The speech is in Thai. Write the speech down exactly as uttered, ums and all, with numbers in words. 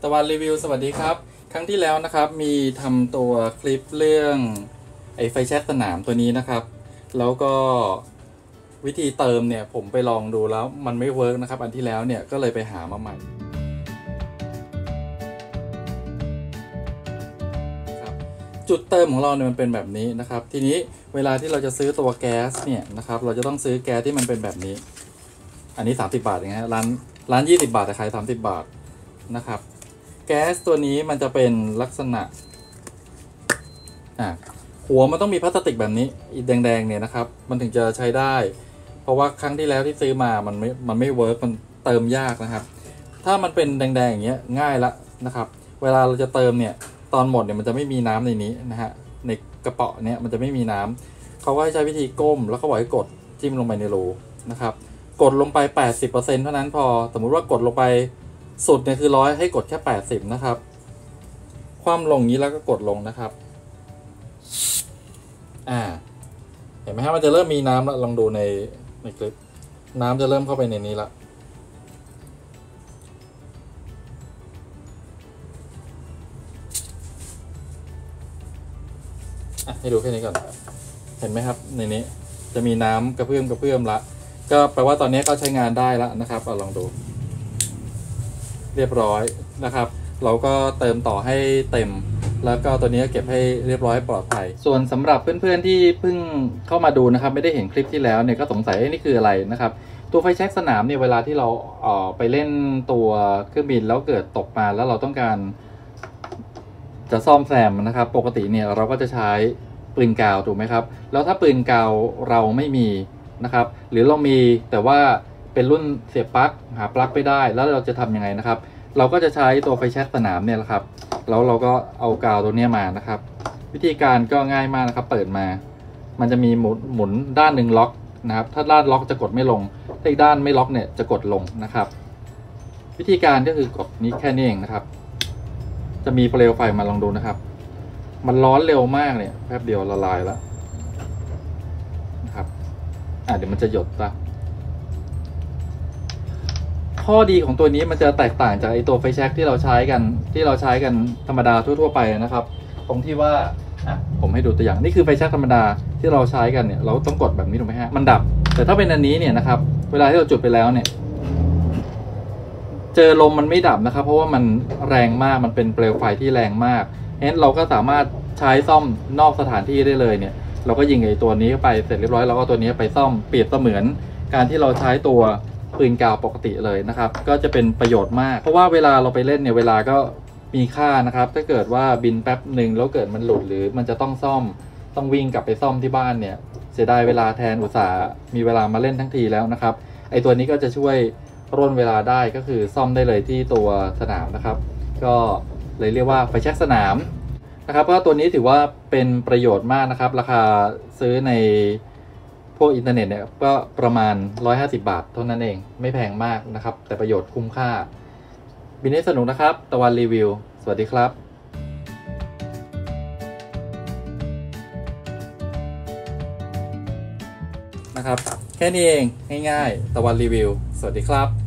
ตะวันรีวิวสวัสดีครับครั้งที่แล้วนะครับมีทำตัวคลิปเรื่องไอ้ไฟแช็กสนามตัวนี้นะครับแล้วก็วิธีเติมเนี่ยผมไปลองดูแล้วมันไม่เวิร์กนะครับอันที่แล้วเนี่ยก็เลยไปหามาใหม่จุดเติมของเราเนี่ยมันเป็นแบบนี้นะครับทีนี้เวลาที่เราจะซื้อตัวแก๊สเนี่ยนะครับเราจะต้องซื้อแก๊สที่มันเป็นแบบนี้อันนี้สามสิบบาทนะฮะร้านร้านยี่สิบบาทแต่ขายสามสิบบาทนะครับแก๊สตัวนี้มันจะเป็นลักษณะอ่ะหัวมันต้องมีพลาสติกแบบนี้อีแดงๆเนี่ยนะครับมันถึงจะใช้ได้เพราะว่าครั้งที่แล้วที่ซื้อมามันไม่มันไม่เวิร์กมันเติมยากนะครับถ้ามันเป็นแดงๆอย่างเงี้ยง่ายละนะครับเวลาเราจะเติมเนี่ยตอนหมดเนี่ยมันจะไม่มีน้ำในนี้นะฮะในกระเป๋าเนี่ยมันจะไม่มีน้ำเขาก็ให้ใช้วิธีก้มแล้วก็บอกให้กดจิ้มลงไปในรูนะครับกดลงไป แปดสิบเปอร์เซ็นต์ เท่านั้นพอสมมุติว่ากดลงไปสุดเนี่ยคือร้อยให้กดแค่แปดสิบนะครับคว่ำลงนี้แล้วก็กดลงนะครับอ่าเห็นไหมฮะมันจะเริ่มมีน้ำแล้วลองดูในในคลิปน้ำจะเริ่มเข้าไปในนี้ละอ่ะให้ดูแค่นี้ก่อนเห็นไหมครับในนี้จะมีน้ำกระเพื่อมกระเพื่อมละก็แปลว่าตอนนี้เขาใช้งานได้แล้วนะครับเอาลองดูเรียบร้อยนะครับเราก็เติมต่อให้เต็มแล้วก็ตัวนี้เก็บให้เรียบร้อยปลอดภัยส่วนสำหรับเพื่อนๆที่เพิ่งเข้ามาดูนะครับไม่ได้เห็นคลิปที่แล้วเนี่ยก็สงสัยนี่คืออะไรนะครับตัวไฟแช็กสนามเนี่ยเวลาที่เราเอ่อไปเล่นตัวเครื่องบินแล้วเกิดตกมาแล้วเราต้องการจะซ่อมแซมนะครับปกติเนี่ยเราก็จะใช้ปืนกาวถูกไหมครับแล้วถ้าปืนกาวเราไม่มีนะครับหรือเรามีแต่ว่าเป็นรุ่นเสียบปลั๊กหาปลั๊กไม่ได้แล้วเราจะทำยังไงนะครับเราก็จะใช้ตัวไฟแช็กสนามเนี่ยแหละครับแล้วเราก็เอากาวตัวนี้มานะครับวิธีการก็ง่ายมากนะครับเปิดมามันจะมีหมุนหมุนด้านหนึ่งล็อกนะครับถ้าด้านล็อกจะกดไม่ลงถ้าอีกด้านไม่ล็อกเนี่ยจะกดลงนะครับวิธีการก็คือกดนี้แค่นี้เองนะครับจะมีเปลวไฟมาลองดูนะครับมันร้อนเร็วมากเนี่ยแป๊บเดียวละลายแล้วนะครับอ่ะเดี๋ยวมันจะหยดซะข้อดีของตัวนี้มันจะแตกต่างจากไอตัวไฟแช็กที่เราใช้กันที่เราใช้กันธรรมดาทั่วๆไปนะครับตรงที่ว่าอ่ะผมให้ดูตัวอย่างนี่คือไฟแช็กธรรมดาที่เราใช้กันเนี่ยเราต้องกดแบบนี้ถูกไหมฮะมันดับแต่ถ้าเป็นอันนี้เนี่ยนะครับเวลาที่เราจุดไปแล้วเนี่ยเจอลมมันไม่ดับนะครับเพราะว่ามันแรงมากมันเป็นเปลวไฟที่แรงมากงั้นเราก็สามารถใช้ซ่อมนอกสถานที่ได้เลยเนี่ยเราก็ยิงไอตัวนี้เข้าไปเสร็จเรียบร้อยเราก็ตัวนี้ไปซ่อมเปรียบเสมือนการที่เราใช้ตัวปืนกาวปกติเลยนะครับก็จะเป็นประโยชน์มากเพราะว่าเวลาเราไปเล่นเนี่ยเวลาก็มีค่านะครับถ้าเกิดว่าบินแป๊บหนึ่งแล้วเกิดมันหลุดหรือมันจะต้องซ่อมต้องวิ่งกลับไปซ่อมที่บ้านเนี่ยเสียดายเวลาแทนอุตส่าห์มีเวลามาเล่นทั้งทีแล้วนะครับไอตัวนี้ก็จะช่วยร่นเวลาได้ก็คือซ่อมได้เลยที่ตัวสนามนะครับก็เลยเรียกว่าไฟแช็กสนามนะครับเพราะตัวนี้ถือว่าเป็นประโยชน์มากนะครับราคาซื้อในพวกอินเทอร์เน็ตเนี่ยก็ประมาณหนึ่งร้อยห้าสิบบาทเท่านั้นเองไม่แพงมากนะครับแต่ประโยชน์คุ้มค่าบินให้สนุกนะครับตะวันรีวิวสวัสดีครับนะครับแค่นี้เองง่ายๆตะวันรีวิวสวัสดีครับ